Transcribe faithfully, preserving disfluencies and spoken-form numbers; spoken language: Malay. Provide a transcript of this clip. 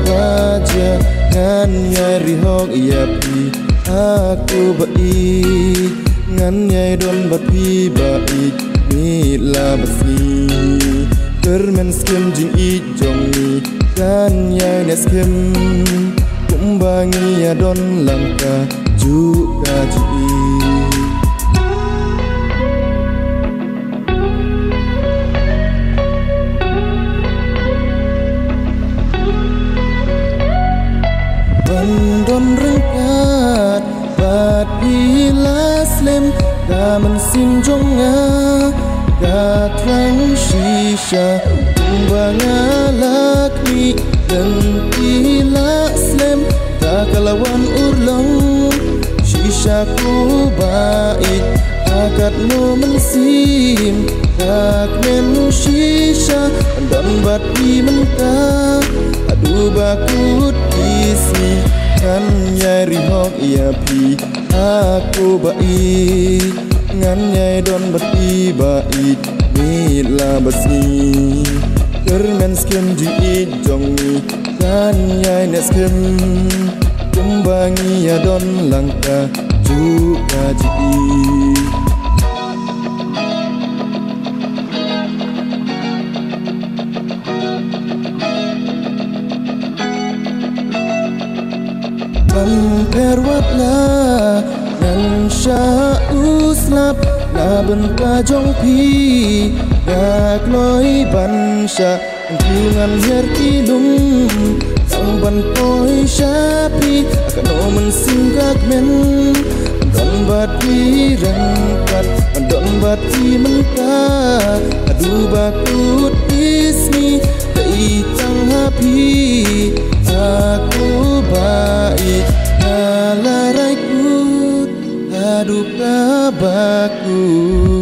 raja ngan nyai rihok iya pi aku baik ngan nyai don bat pi baik mila basi kermen skem jing i jong ni kan nyai nes kem kumbangi ya don langka juga ji bandon rengkat bat hilas lem daman sim jonga gatrang shisha kumbanga lakmi dan hilas lem takalawan urlong shisha ku baik akad no mensim tak men shisha dan bat di mentah adu bakut isi kan nyai rihok iya pi aku baik ngan nyai don bati baik mila basi kermen skem ji i jong ni kan nyai nes kem kumbangi ya don langka juga ji Perwatla nan sha uslap na benta jong pi yak loi ban sha kungan her kilum sang ban poi sha pi akan no men singgak men don bat pi rangkat don bat pi menta adu bakut ismi dei tang hapi aku baik halarai kut adu kabaku.